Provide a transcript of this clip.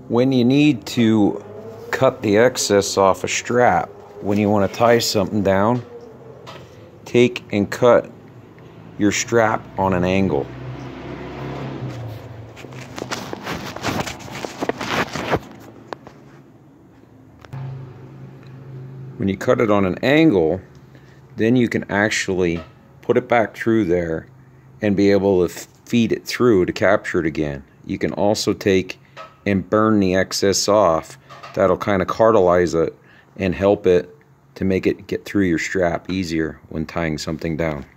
When you need to cut the excess off a strap, when you want to tie something down, take and cut your strap on an angle. When you cut it on an angle, then you can actually put it back through there and be able to feed it through to capture it again. You can also take and burn the excess off. That'll kind of cartelize it and help it to make it get through your strap easier when tying something down.